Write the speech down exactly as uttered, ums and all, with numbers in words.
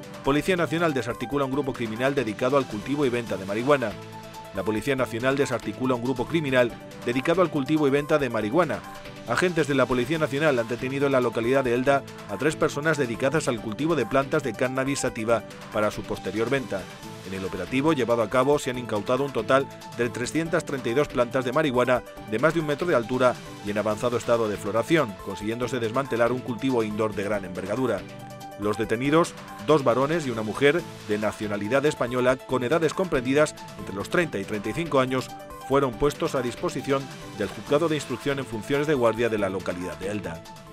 Policía Nacional desarticula un grupo criminal dedicado al cultivo y venta de marihuana. La Policía Nacional desarticula un grupo criminal dedicado al cultivo y venta de marihuana. Agentes de la Policía Nacional han detenido en la localidad de Elda a tres personas dedicadas al cultivo de plantas de cannabis sativa para su posterior venta. En el operativo llevado a cabo se han incautado un total de trescientas treinta y dos plantas de marihuana de más de un metro de altura y en avanzado estado de floración, consiguiéndose desmantelar un cultivo indoor de gran envergadura. Los detenidos, dos varones y una mujer de nacionalidad española con edades comprendidas entre los treinta y treinta y cinco años, fueron puestos a disposición del Juzgado de Instrucción en funciones de guardia de la localidad de Elda.